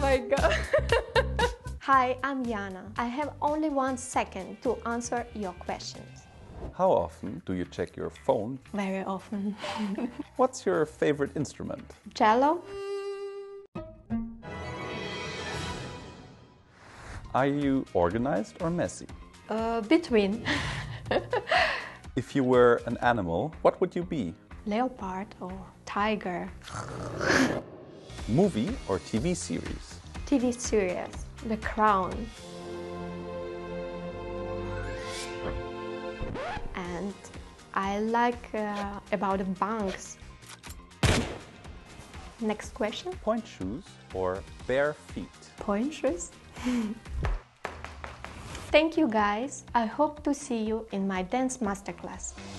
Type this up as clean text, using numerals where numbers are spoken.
my god. Hi, I'm Jana. I have only 1 second to answer your questions. How often do you check your phone? Very often. What's your favorite instrument? Cello? Are you organized or messy? Between. If you were an animal, what would you be? Leopard or tiger. Movie or TV series? TV series. The Crown. And I like about the banks. Next question. Point shoes or bare feet? Point shoes. Thank you guys. I hope to see you in my dance masterclass.